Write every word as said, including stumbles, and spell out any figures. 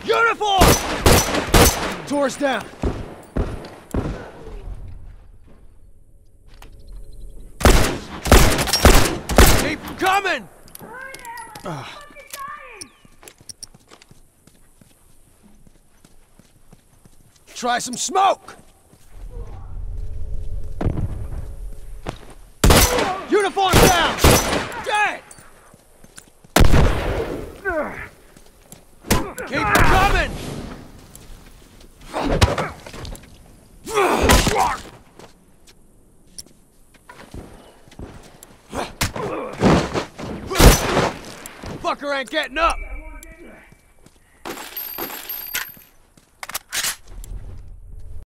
Uniform! Doors down. Keep coming! Uh. Try some smoke! Uniform down! Dead! Keep coming! Fucker ain't getting up!